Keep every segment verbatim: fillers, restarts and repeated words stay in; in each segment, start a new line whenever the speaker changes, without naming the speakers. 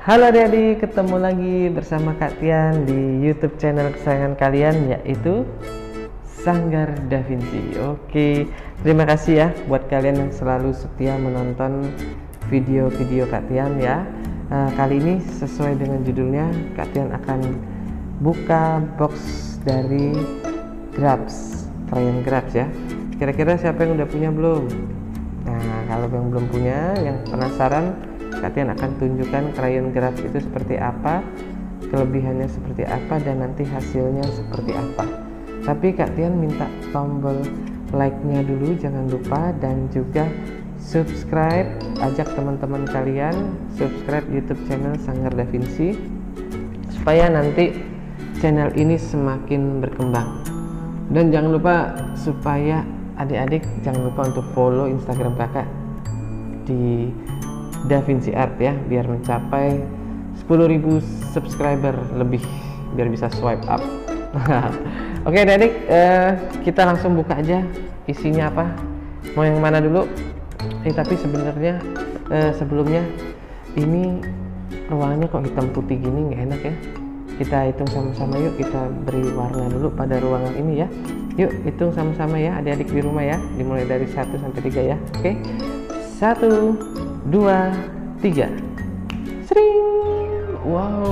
Halo adik-adik, ketemu lagi bersama Kak Tian di YouTube channel kesayangan kalian, yaitu Sanggar Da Vinci. Oke, terima kasih ya buat kalian yang selalu setia menonton video-video Kak Tian ya. uh, Kali ini sesuai dengan judulnya, Kak Tian akan buka box dari Grabs, Crayon Grabs ya. Kira-kira siapa yang udah punya belum? Nah, kalau yang belum punya, yang penasaran, Kak Tian akan tunjukkan Crayon Grabs itu seperti apa, kelebihannya seperti apa, dan nanti hasilnya seperti apa. Tapi Kak Tian minta tombol like-nya dulu, jangan lupa, dan juga subscribe. Ajak teman-teman kalian subscribe YouTube channel Sanggar Da Vinci supaya nanti channel ini semakin berkembang. Dan jangan lupa supaya adik-adik jangan lupa untuk follow Instagram kakak di Da Vinci Art ya, biar mencapai sepuluh ribu subscriber lebih, biar bisa swipe up. Oke adik-adik, eh, kita langsung buka aja isinya apa, mau yang mana dulu. Eh tapi sebenarnya eh, sebelumnya, ini ruangannya kok hitam putih gini, nggak enak ya. Kita hitung sama-sama yuk, kita beri warna dulu pada ruangan ini ya. Yuk hitung sama-sama ya adik-adik di rumah ya, dimulai dari satu sampai tiga ya. Oke, satu dua tiga, sering. Wow.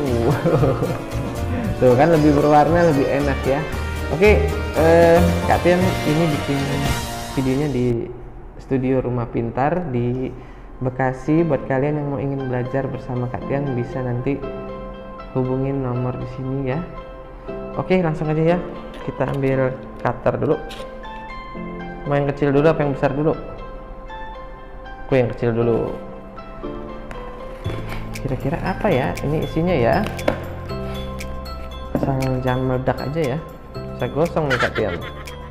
Tuh kan lebih berwarna, lebih enak ya. Oke, eh, Kak Tian ini bikin videonya di studio Rumah Pintar di Bekasi. Buat kalian yang mau ingin belajar bersama Kak Tian, bisa nanti hubungin nomor di sini ya. Oke, langsung aja ya. Kita ambil cutter dulu. Mau yang kecil dulu apa yang besar dulu? Aku yang kecil dulu. Kira-kira apa ya ini isinya ya? Asal jangan meledak aja ya. Bisa gosong nih Kak Tian.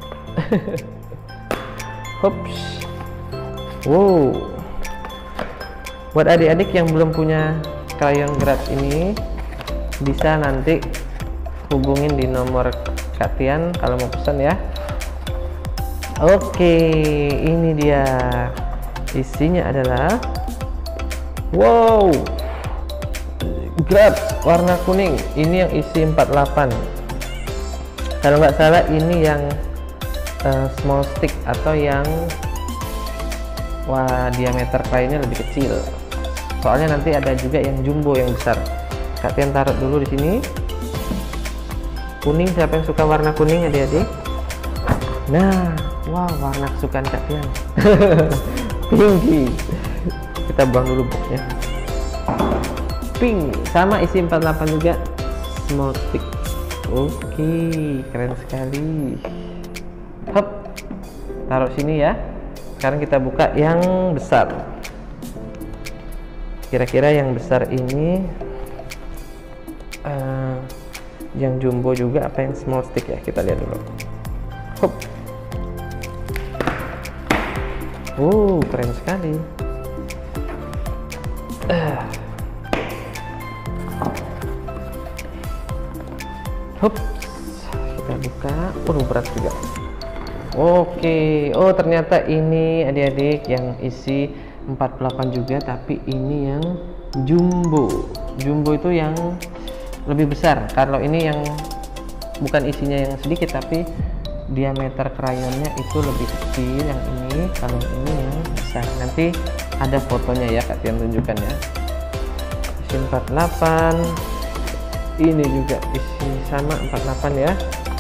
Hops. Wow. Buat adik-adik yang belum punya Crayon Grabs ini, bisa nanti hubungin di nomor Kak Tian kalau mau pesan ya. Oke, ini dia. Isinya adalah wow, Grabs warna kuning. Ini yang isi empat puluh delapan. Kalau nggak salah ini yang uh, small stick atau yang wah diameter crayonnya lebih kecil. Soalnya nanti ada juga yang jumbo yang besar. Kak Tian taruh dulu di sini. Kuning, siapa yang suka warna kuning adik-adik? Nah, wow, warna kesukaan Kak Tian. Tinggi. Kita buang dulu boxnya. Pink, sama isi empat puluh delapan juga, small stick. Oke, keren sekali. Hop, taruh sini ya. Sekarang kita buka yang besar. Kira-kira yang besar ini uh, yang jumbo juga apa yang small stick ya? Kita lihat dulu. Hop. Oh, keren sekali. Uh. Hop. Kita buka. Oh, berat juga. Oke. Oh, ternyata ini adik-adik yang isi empat puluh delapan juga, tapi ini yang jumbo. Jumbo itu yang lebih besar. Kalau ini yang bukan isinya yang sedikit, tapi diameter crayonnya itu lebih kecil yang ini. Kalau ini yang besar. Nanti ada fotonya ya Kak Tian tunjukkan ya. Isi empat puluh delapan. Ini juga isi sama empat puluh delapan ya.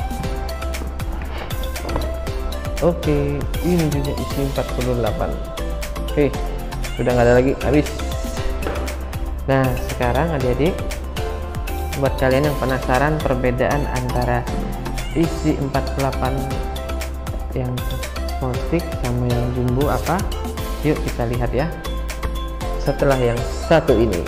Oke, ini juga isi empat puluh delapan. Oke, sudah nggak ada lagi, habis. Nah, sekarang adik-adik, buat kalian yang penasaran perbedaan antara isi empat puluh delapan yang small stick sama yang jumbo apa, yuk kita lihat ya setelah yang satu ini.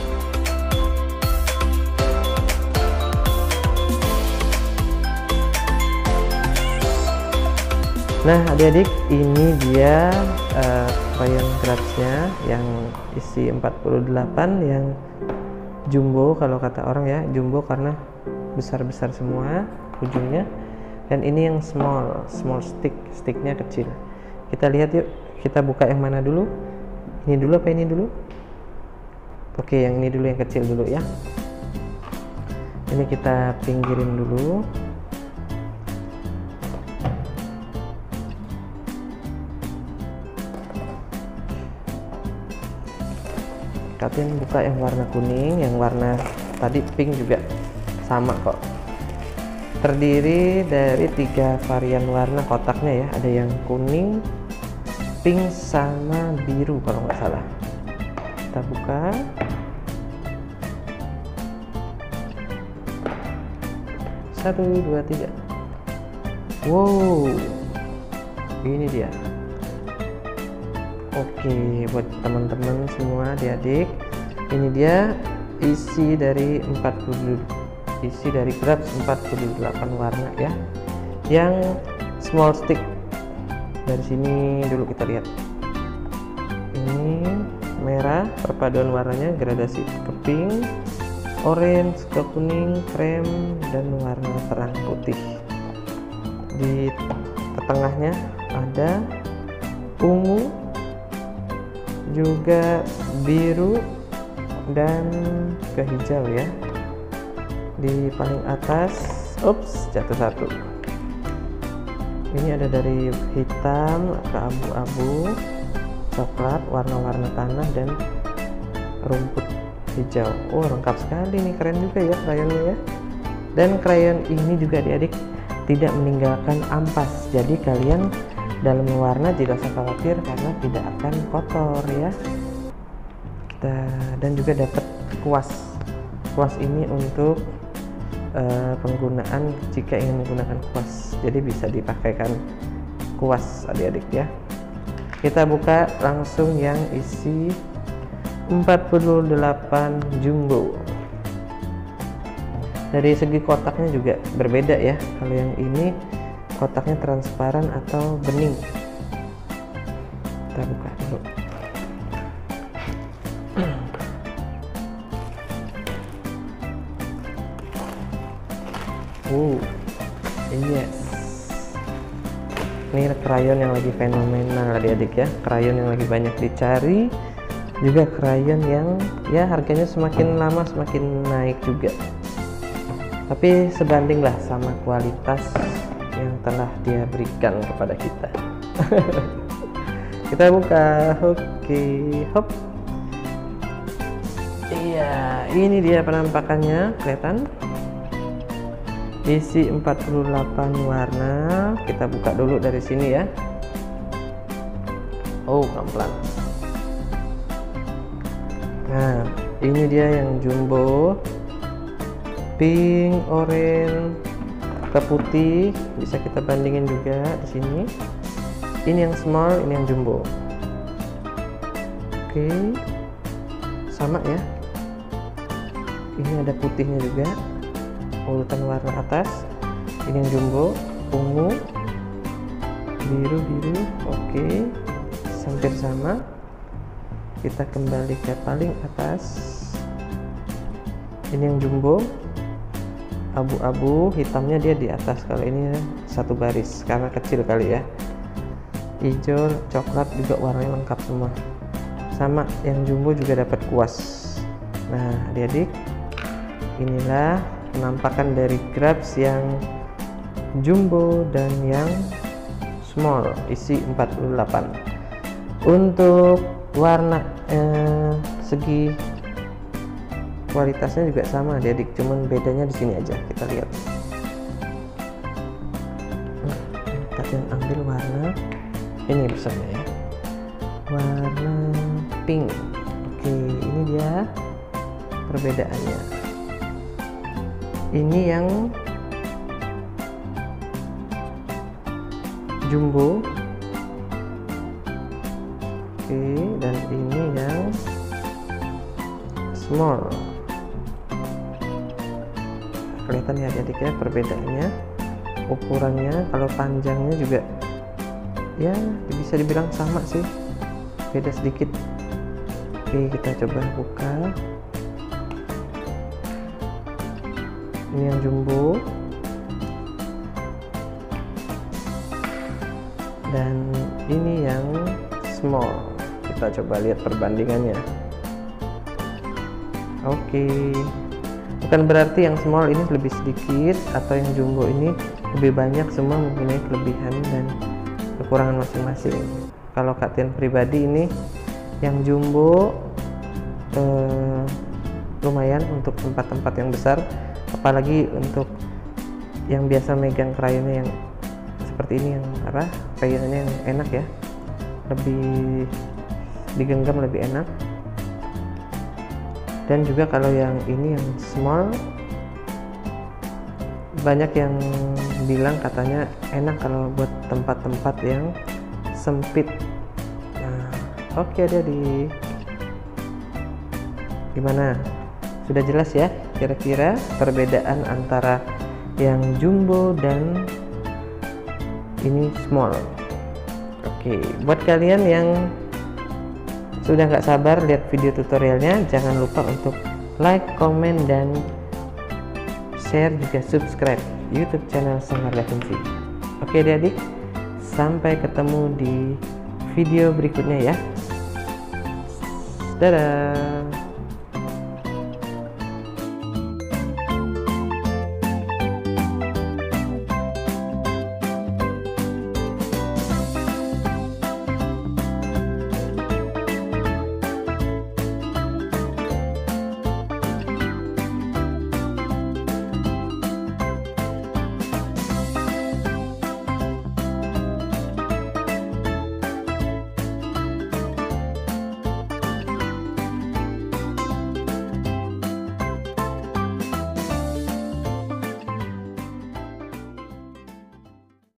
Nah adik-adik, ini dia uh, Crayon Grabsnya yang isi empat puluh delapan, yang jumbo kalau kata orang ya, jumbo karena besar-besar semua ujungnya. Dan ini yang small, small stick, sticknya kecil. Kita lihat yuk, kita buka yang mana dulu? Ini dulu apa ini dulu? Oke, yang ini dulu, yang kecil dulu ya. Ini kita pinggirin dulu. Kalian buka yang warna kuning, yang warna tadi pink juga sama kok. Terdiri dari tiga varian warna kotaknya ya, ada yang kuning, pink, sama biru kalau nggak salah. Kita buka. Satu, dua, tiga. Wow, ini dia. Oke, buat teman-teman semua, adik-adik, ini dia isi dari empat puluh isi dari Grabs empat puluh delapan warna ya, yang small stick. Dari sini dulu kita lihat, ini merah, perpaduan warnanya gradasi ke pink, orange, ke kuning, krem, dan warna terang putih. Di tengahnya ada ungu, juga biru, dan ke hijau ya. Di paling atas, ups, jatuh satu. Ini ada dari hitam ke abu-abu, coklat, warna-warna tanah, dan rumput hijau. Oh, lengkap sekali nih, keren juga ya krayonnya ya. Dan krayon ini juga adik-adik tidak meninggalkan ampas, jadi kalian dalam mewarna tidak usah khawatir karena tidak akan kotor ya. Kita, dan juga dapat kuas. Kuas ini untuk uh, penggunaan jika ingin menggunakan kuas, jadi bisa dipakaikan kuas adik-adik ya. Kita buka langsung yang isi empat puluh delapan jumbo. Dari segi kotaknya juga berbeda ya. Kalau yang ini kotaknya transparan atau bening. Kita buka dulu. Uh, yes. Ini krayon yang lagi fenomenal adik-adik ya. Krayon yang lagi banyak dicari. Juga krayon yang ya harganya semakin lama semakin naik juga. Tapi sebandinglah sama kualitas yang telah dia berikan kepada kita. Kita buka. Oke, hop. Iya, ini dia penampakannya, kelihatan. Isi empat puluh delapan warna. Kita buka dulu dari sini ya. Oh, pelan-pelan. Nah, ini dia yang jumbo, pink, orange, ke putih. Bisa kita bandingin juga di sini. Ini yang small, ini yang jumbo. Oke, sama ya. Ini ada putihnya juga. Urutan warna atas. Ini yang jumbo, ungu, biru, biru. Oke, hampir sama. Kita kembali ke paling atas. Ini yang jumbo, abu-abu, hitamnya dia di atas. Kalau ini satu baris karena kecil kali ya. Hijau, coklat juga warnanya lengkap semua. Sama yang jumbo juga dapat kuas. Nah, adik-adik, inilah penampakan dari Grabs yang jumbo dan yang small isi empat puluh delapan. Untuk warna eh, segi kualitasnya juga sama adik-adik, cuman bedanya di sini aja. Kita lihat. Nah, kalian ambil warna ini bersama ya, warna pink. Oke, ini dia perbedaannya. Ini yang jumbo. Oke, dan ini yang small. Kelihatan ya adik-adik ya perbedaannya, ukurannya. Kalau panjangnya juga ya bisa dibilang sama sih, beda sedikit. Oke, kita coba buka. Ini yang jumbo dan ini yang small. Kita coba lihat perbandingannya. Oke, bukan berarti yang small ini lebih sedikit atau yang jumbo ini lebih banyak, semua mempunyai kelebihan dan kekurangan masing-masing. Kalau Kak Tian pribadi ini yang jumbo eh, lumayan untuk tempat-tempat yang besar, apalagi untuk yang biasa megang krayonnya yang seperti ini, yang apa krayonnya yang enak ya, lebih digenggam lebih enak. Dan juga kalau yang ini yang small, banyak yang bilang katanya enak kalau buat tempat-tempat yang sempit. Nah, oke okay, dia di gimana, sudah jelas ya kira-kira perbedaan antara yang jumbo dan ini small. Oke, okay. Buat kalian yang sudah nggak sabar lihat video tutorialnya, jangan lupa untuk like, komen, dan share, juga subscribe YouTube channel Sanggar Davinci. Oke adik-adik, sampai ketemu di video berikutnya ya. Dadah.